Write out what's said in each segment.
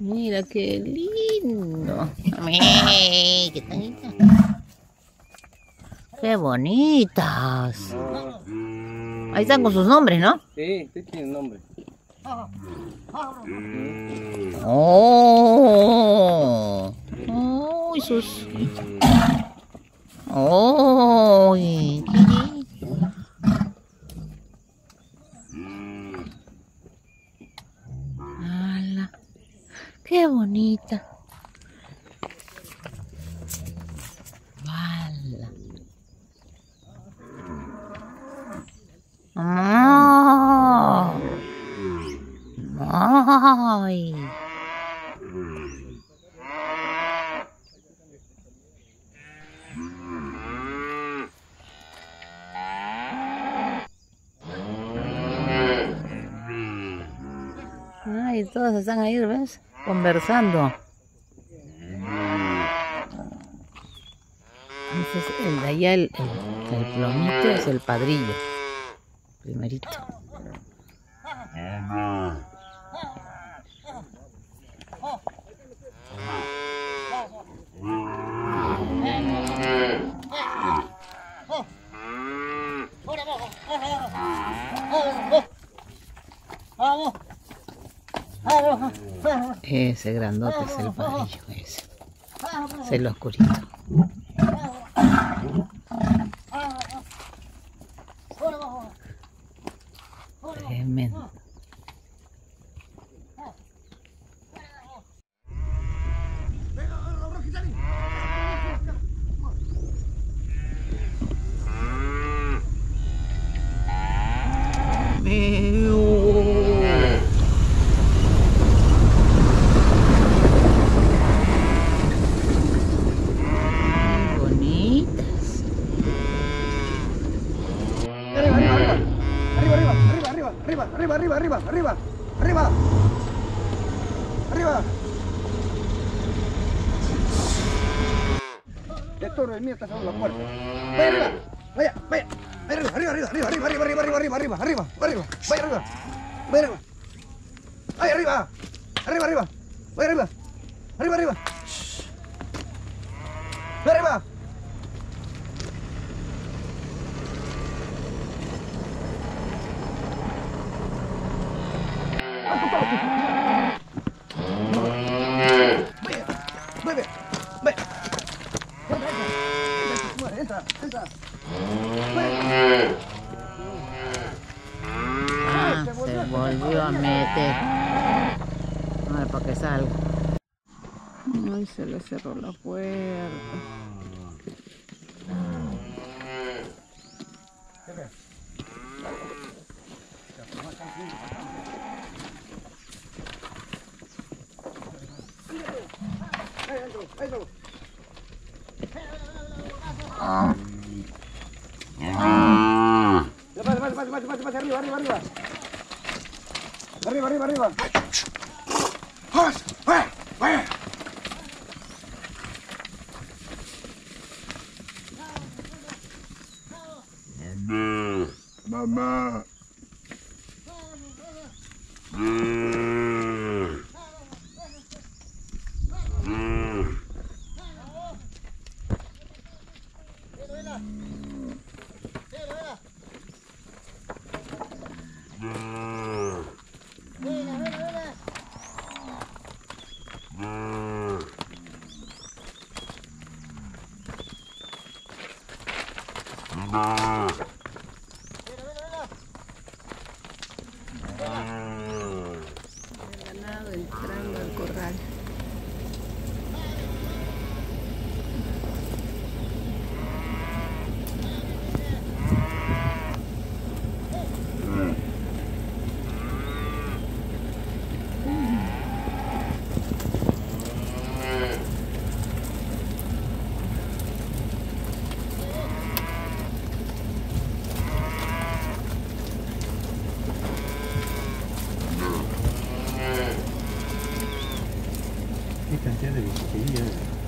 Mira qué lindo. ¡Qué tan ¡Qué bonitas! Ahí están con sus nombres, ¿no? Sí, sí tiene nombre. ¡Oh! ¡Uy, sus! ¡Oh! ¡Qué lindo! ¡Hala! ¡Qué bonita! ¡Hala! ¡Oh! ¡Ay! Ay, todos están ahí, ¿ves? Conversando. Ese es el de allá, el plomito es el padrillo. Primerito. Ese grandote es el padrillo, ese. Es el oscurito. Tremendo. Arriba. El toro, el mío está cerrando la puerta. Vaya arriba. Vaya, vaya. Arriba, arriba, arriba, arriba, arriba, arriba, arriba, arriba, arriba, arriba, arriba, vaya arriba. Vaya arriba. Vaya arriba. Arriba, arriba. Vaya arriba. Arriba, arriba. Vaya arriba. Ah, se volvió a meter. A ver, para que salga. Ay, se le cerró la puerta. Arriba, arriba, arriba. Arriba, arriba, arriba. Mamá. El ganado entrando al corral. Qué cantidad de bisutería.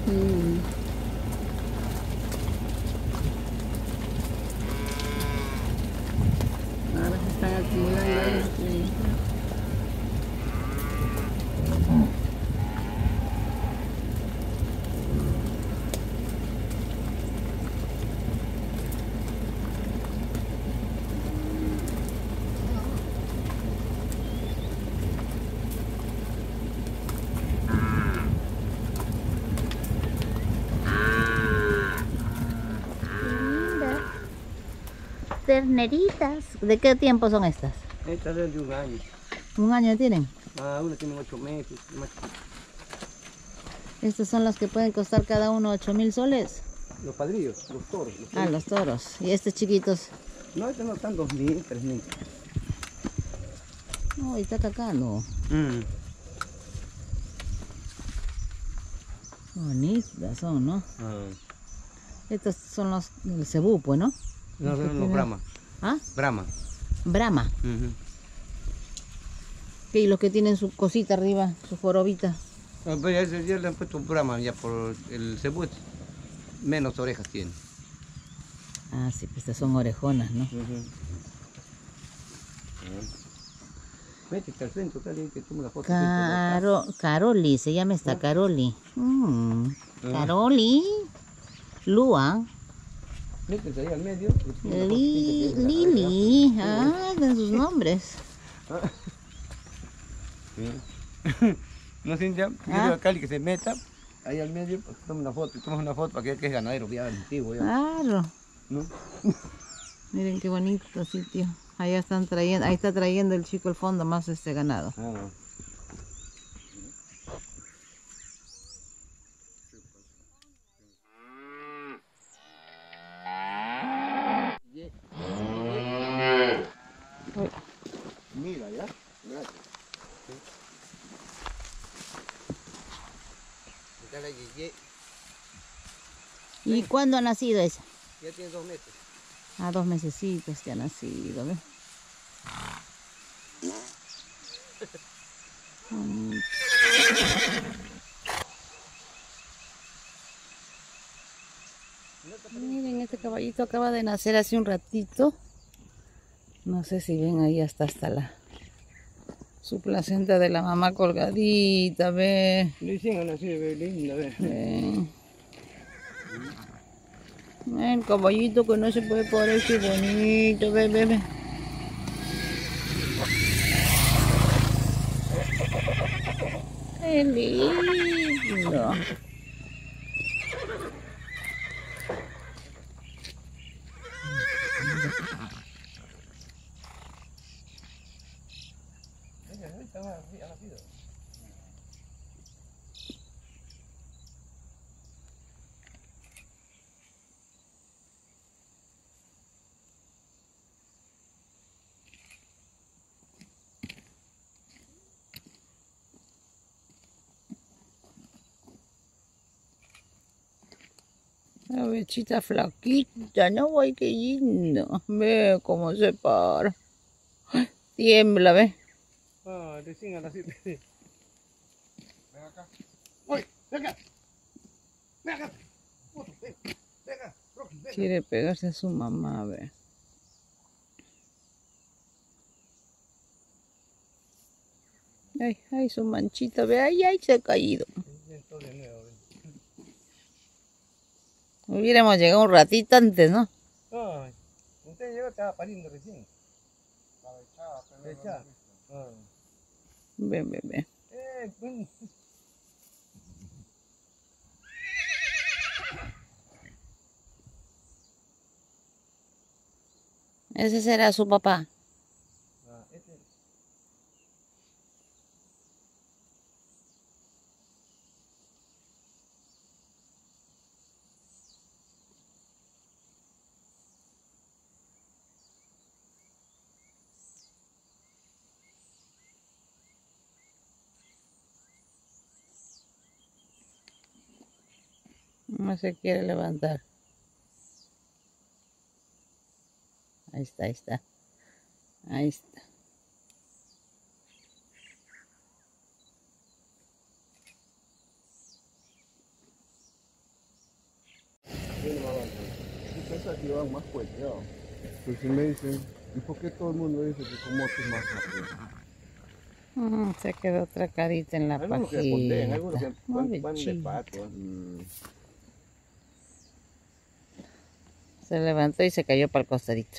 Ahora se están acumulando ahí. terneritas. ¿De qué tiempo son estas? Estas es de un año. ¿Un año tienen? Ah, una tiene 8 meses. Estas son las que pueden costar cada uno 8.000 soles. Los padrillos, los toros. Ah, los toros. ¿Y estos chiquitos? No, estos no están 2.000, 3.000. No, y está cacano. Bonitas son, ¿no? Estos son los el cebú, pues, ¿no? No, son los Brahma. ¿Ah? Brahma. Brahma. Y los que tienen su cosita arriba, su jorobita. No, pero ya, ya le han puesto Brahma, ya por el cebú menos orejas tiene. Ah, sí, pues estas son orejonas, ¿no? Métete al centro, Cali, que tome la foto. Caroli, se llama esta Caroli. Caroli. Lua. Métete ahí al medio. Lili. Ah, ven sus nombres. No, Cintia, yo digo a Cali que se meta ahí al medio, pues, toma una foto, tomas una foto para que vea que es ganadero, ya antiguo. Ya. Claro. ¿No? Miren qué bonito sitio. Allá están trayendo, ahí está trayendo el chico el fondo más este ganado. Mira, ya. ¿Y cuándo ha nacido esa? Ya tiene 2 meses. Ah, 2 mesecitos ya ha nacido, ¿ves? Miren, este caballito acaba de nacer hace un ratito. No sé si ven ahí hasta su placenta de la mamá colgadita, ve. Recién ha nacido, ve, linda, ve. El caballito que no se puede parar, qué bonito, ve, ve, ve. Qué lindo. La bechita flaquita, no, ay, qué lindo. Ve cómo se para. Ay, tiembla, ve. Ah, recién ha nacido. Ven acá. ¡Uy! ¡Ven acá! ¡Ven acá! ¡Ven acá! Rocky, ven. Quiere pegarse a su mamá, ve. Ay, ay, su manchita, ve, ay, ay, se ha caído. Hubiéramos llegado un ratito antes, ¿no? Ay, usted llegó, estaba pariendo recién. Estaba echada, pero Ven, ven, ven. Ese será su papá. No se quiere levantar. Ahí está, ahí está. Ahí está. Pensaba que iban más fuerte, ¿no? Pues si me dicen, ¿y por qué todo el mundo dice que con moto es más rápido? Se quedó atracadita en la Algunos que pajita. pondean, algunos que van de Pobrecita. pato. Se levantó y se cayó para el costadito.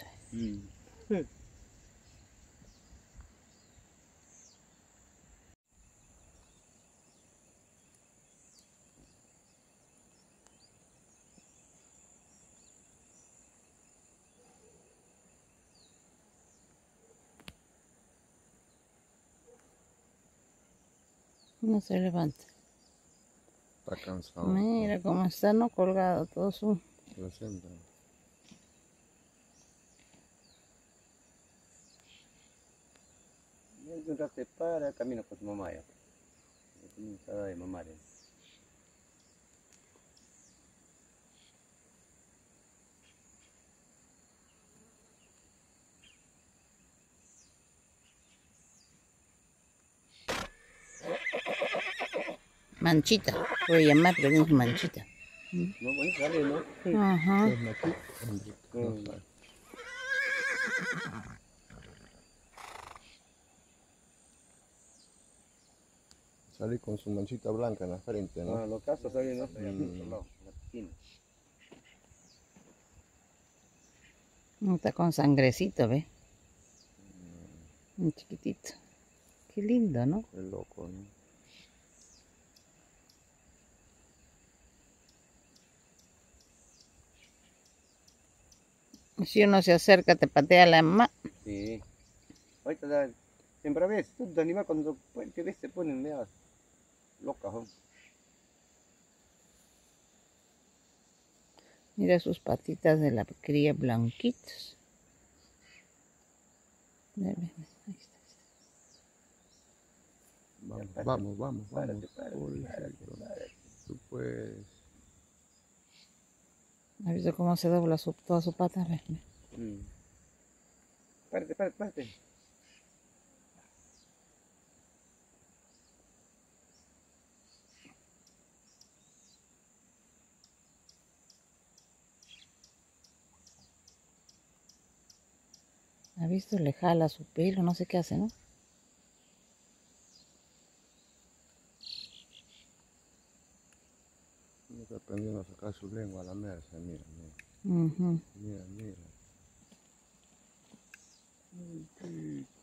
No se levanta. Está cansado. Mira cómo está, no colgado todo su... Placenta. Y de un rato se para, camina con su mamá ya. Comienza a dar de mamar. Manchita, puede llamar, pero no es manchita. No, bueno, sale, ¿no? Ajá. Es aquí. No sabe. Salí con su manchita blanca en la frente, ¿no? Ah, los casos salen, ¿no? En la piscina. Está con sangrecito, ¿ves? Un chiquitito. Qué lindo, ¿no? Qué loco, ¿no? Si uno se acerca, te patea la mamá. Sí. Ahorita da, siempre ves, todo animal cuando te ves se ponen medio locas, ¿no? Mira sus patitas de la cría blanquitos. Ve, ve, ve, ahí está. Vamos, párate, vamos, vamos, Párate, vamos. Pobrecito. párate. Tú puedes. ¿Has visto cómo se dobla toda su pata? Ve, ve. Párate. ¿Has visto? Le jala su pelo, no sé qué hace, ¿no? Está aprendiendo a sacar su lengua a la merce, mira, Ujú. mira. Mira.